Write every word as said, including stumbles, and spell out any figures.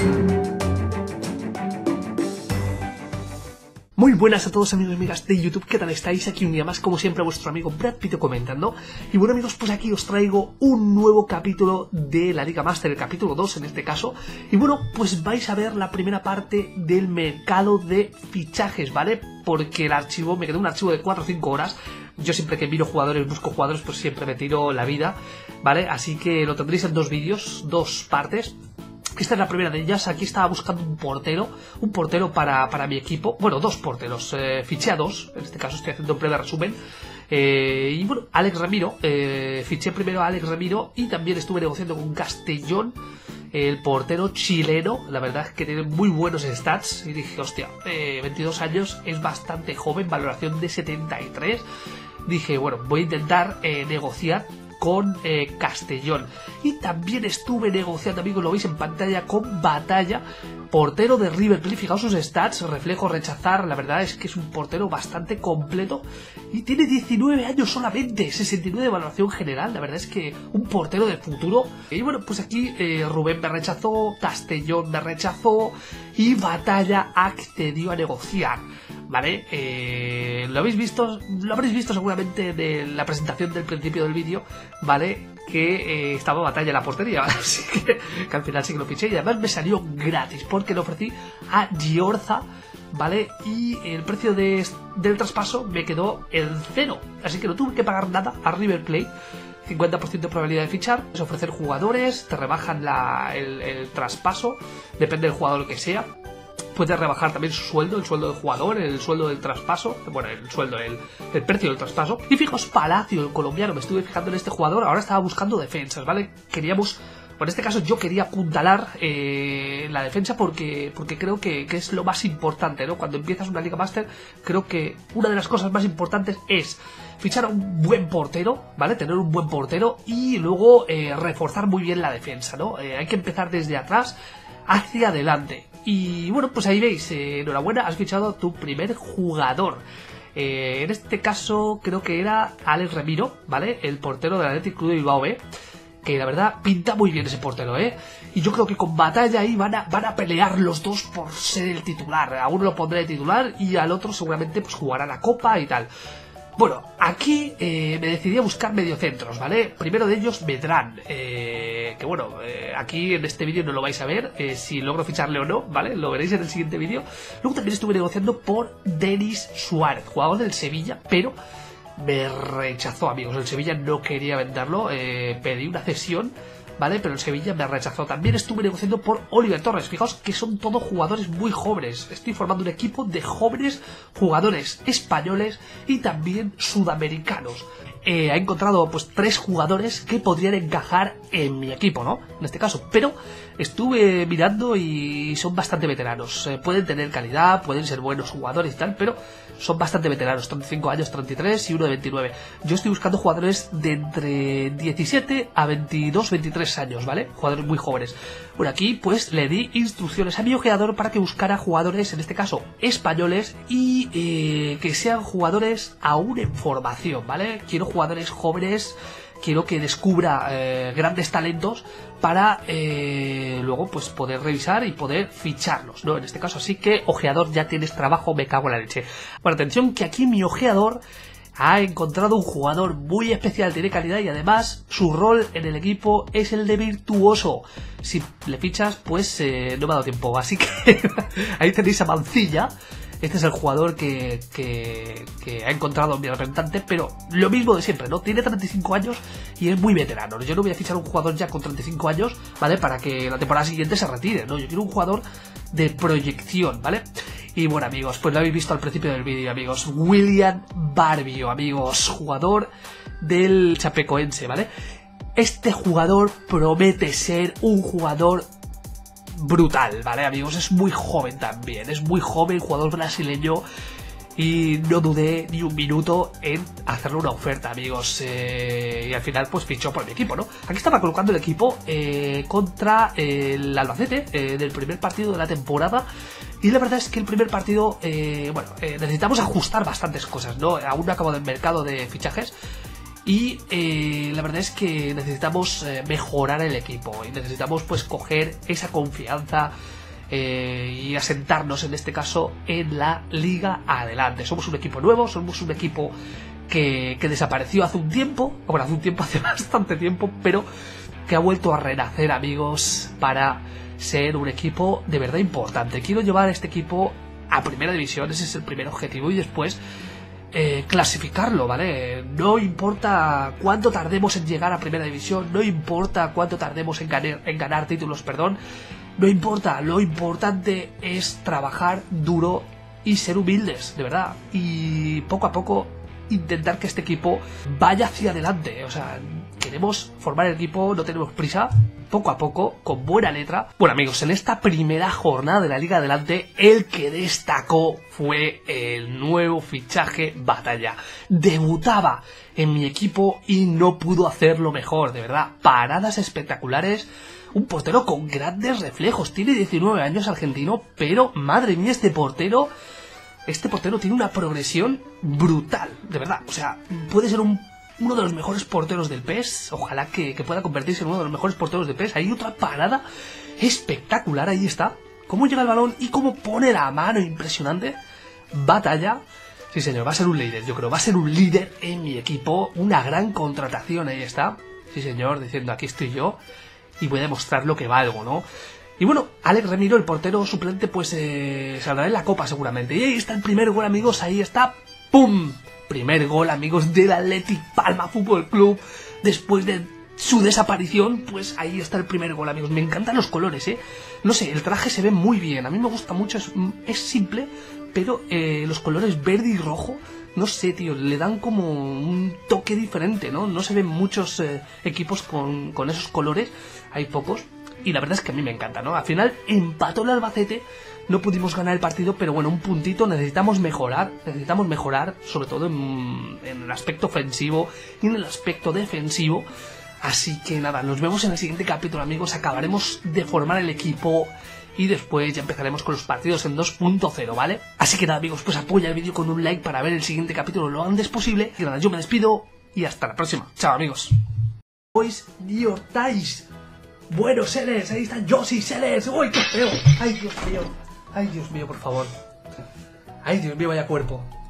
Muy buenas a todos amigos y amigas de YouTube, ¿qué tal estáis? Aquí un día más, como siempre, vuestro amigo Brad Pito comentando. Y bueno amigos, pues aquí os traigo un nuevo capítulo de la Liga Master, el capítulo dos en este caso. Y bueno, pues vais a ver la primera parte del mercado de fichajes, ¿vale? Porque el archivo, me quedó un archivo de cuatro o cinco horas. Yo siempre que miro jugadores, busco jugadores, pues siempre me tiro la vida, ¿vale? Así que lo tendréis en dos vídeos, dos partes. Esta es la primera de ellas. Aquí estaba buscando un portero, un portero para, para mi equipo. Bueno, dos porteros, eh, fiché a dos, en este caso estoy haciendo un breve resumen. Eh, y bueno, Alex Ramiro, eh, fiché primero a Alex Ramiro y también estuve negociando con Castellón, el portero chileno. La verdad es que tiene muy buenos stats y dije, hostia, eh, veintidós años, es bastante joven, valoración de setenta y tres. Dije, bueno, voy a intentar eh, negociar con eh, Castellón. Y también estuve negociando, amigos, lo veis en pantalla, con Batalla, portero de River Plate. Fijaos sus stats, reflejo, rechazar, la verdad es que es un portero bastante completo y tiene diecinueve años solamente, sesenta y nueve de valoración general. La verdad es que un portero de futuro. Y bueno, pues aquí eh, Rubén me rechazó, Castellón me rechazó y Batalla accedió a negociar, ¿vale? Eh, lo habéis visto, lo habréis visto seguramente de la presentación del principio del vídeo, ¿vale? Que eh, estaba Batalla en la portería, ¿vale? Así que, que al final sí que lo fiché y además me salió gratis porque lo ofrecí a Giorza, ¿vale? Y el precio de, del traspaso me quedó en cero, así que no tuve que pagar nada a River Plate. cincuenta por ciento de probabilidad de fichar, es ofrecer jugadores, te rebajan la, el, el traspaso, depende del jugador que sea. Puedes rebajar también su sueldo, el sueldo del jugador, el sueldo del traspaso, bueno, el sueldo, el, el precio del traspaso. Y fijaos, Palacio, el colombiano, me estuve fijando en este jugador, ahora estaba buscando defensas, ¿vale? Queríamos, en este caso yo quería apuntalar eh, la defensa porque, porque creo que, que es lo más importante, ¿no? Cuando empiezas una Liga Master, creo que una de las cosas más importantes es fichar a un buen portero, ¿vale? Tener un buen portero y luego eh, reforzar muy bien la defensa, ¿no? Eh, hay que empezar desde atrás hacia adelante. Y bueno, pues ahí veis, eh, enhorabuena, has fichado a tu primer jugador. Eh, en este caso creo que era Alex Ramiro, ¿vale? El portero del Athletic Club de Bilbao B, que la verdad pinta muy bien ese portero, ¿eh? Y yo creo que con Batalla ahí van a, van a pelear los dos por ser el titular. A uno lo pondré de titular y al otro seguramente pues jugará la Copa y tal. Bueno, aquí eh, me decidí a buscar mediocentros, ¿vale? Primero de ellos, Medrán, eh, que bueno, eh, aquí en este vídeo no lo vais a ver, eh, si logro ficharle o no, ¿vale? Lo veréis en el siguiente vídeo. Luego también estuve negociando por Denis Suárez, jugador del Sevilla, pero me rechazó, amigos. El Sevilla no quería venderlo, eh, pedí una cesión, ¿vale? Pero el Sevilla me rechazó. También estuve negociando por Oliver Torres. Fijaos que son todos jugadores muy jóvenes. Estoy formando un equipo de jóvenes jugadores españoles y también sudamericanos. Eh, he encontrado pues tres jugadores que podrían encajar en mi equipo, ¿no? En este caso, pero estuve mirando y son bastante veteranos. Eh, pueden tener calidad, pueden ser buenos jugadores y tal, pero son bastante veteranos, treinta y cinco años, treinta y tres y uno de veintinueve. Yo estoy buscando jugadores de entre diecisiete a veintidós, veintitrés años, ¿vale? Jugadores muy jóvenes. Bueno, aquí pues le di instrucciones a mi ojeador para que buscara jugadores, en este caso españoles, y eh, que sean jugadores aún en formación, ¿vale? Quiero jugadores jóvenes, quiero que descubra eh, grandes talentos para eh, luego pues poder revisar y poder ficharlos, ¿no? En este caso, así que ojeador, ya tienes trabajo, me cago en la leche. Bueno, atención que aquí mi ojeador ha encontrado un jugador muy especial, tiene calidad y además su rol en el equipo es el de virtuoso. Si le fichas, pues eh, no me ha dado tiempo, así que ahí tenéis a Mancilla. Este es el jugador que, que, que ha encontrado mi representante, pero lo mismo de siempre, ¿no? Tiene treinta y cinco años y es muy veterano. Yo no voy a fichar a un jugador ya con treinta y cinco años, ¿vale? Para que la temporada siguiente se retire, ¿no? Yo quiero un jugador de proyección, ¿vale? Y bueno, amigos, pues lo habéis visto al principio del vídeo, amigos. William Barbio, amigos, jugador del Chapecoense, ¿vale? Este jugador promete ser un jugador brutal, ¿vale, amigos? Es muy joven también, es muy joven, jugador brasileño, y no dudé ni un minuto en hacerle una oferta, amigos, eh, y al final pues fichó por mi equipo, ¿no? Aquí estaba colocando el equipo eh, contra el Albacete eh, del primer partido de la temporada, y la verdad es que el primer partido, eh, bueno, eh, necesitamos ajustar bastantes cosas, ¿no? Aún no acabo del mercado de fichajes, Y eh, la verdad es que necesitamos eh, mejorar el equipo y necesitamos pues coger esa confianza eh, y asentarnos en este caso en la Liga Adelante. Somos un equipo nuevo, somos un equipo que, que desapareció hace un tiempo, bueno, hace un tiempo, hace bastante tiempo, pero que ha vuelto a renacer, amigos, para ser un equipo de verdad importante. Quiero llevar a este equipo a Primera División, ese es el primer objetivo, y después Eh, clasificarlo, ¿vale? No importa cuánto tardemos en llegar a Primera División, no importa cuánto tardemos en ganar, en ganar títulos, perdón, no importa, lo importante es trabajar duro y ser humildes, de verdad, y poco a poco intentar que este equipo vaya hacia adelante. O sea, queremos formar el equipo, no tenemos prisa, poco a poco, con buena letra. Bueno, amigos, en esta primera jornada de la Liga Adelante, el que destacó fue el nuevo fichaje Batalla. Debutaba en mi equipo y no pudo hacerlo mejor, de verdad. Paradas espectaculares, un portero con grandes reflejos. Tiene diecinueve años, argentino, pero madre mía, este portero... Este portero tiene una progresión brutal, de verdad. O sea, puede ser un, uno de los mejores porteros del P E S. Ojalá que, que pueda convertirse en uno de los mejores porteros del P E S. Hay otra parada espectacular, ahí está. Cómo llega el balón y cómo pone la mano, impresionante. Batalla. Sí, señor, va a ser un líder, yo creo. Va a ser un líder en mi equipo. Una gran contratación, ahí está. Sí, señor, diciendo aquí estoy yo. Y voy a demostrar lo que valgo, ¿no? Y bueno, Alex Remiro, el portero suplente, pues eh, saldrá en la Copa seguramente. Y ahí está el primer gol, amigos, ahí está. ¡Pum! Primer gol, amigos, del Athletic Palma Fútbol Club. Después de su desaparición, pues ahí está el primer gol, amigos. Me encantan los colores, ¿eh? No sé, el traje se ve muy bien. A mí me gusta mucho, es, es simple, pero eh, los colores verde y rojo, no sé, tío, le dan como un toque diferente, ¿no? No se ven muchos eh, equipos con, con esos colores, hay pocos. Y la verdad es que a mí me encanta, ¿no? Al final empató el Albacete, no pudimos ganar el partido, pero bueno, un puntito, necesitamos mejorar, necesitamos mejorar, sobre todo en, en el aspecto ofensivo y en el aspecto defensivo. Así que nada, nos vemos en el siguiente capítulo, amigos, acabaremos de formar el equipo y después ya empezaremos con los partidos en dos punto cero, ¿vale? Así que nada, amigos, pues apoya el vídeo con un like para ver el siguiente capítulo lo antes posible. Y nada, yo me despido y hasta la próxima. Chao, amigos. Boys New Ties. Bueno, Sellers, ahí está Josie Sellers. ¡Uy, qué feo! ¡Ay, Dios mío! ¡Ay, Dios mío, por favor! ¡Ay, Dios mío, vaya cuerpo!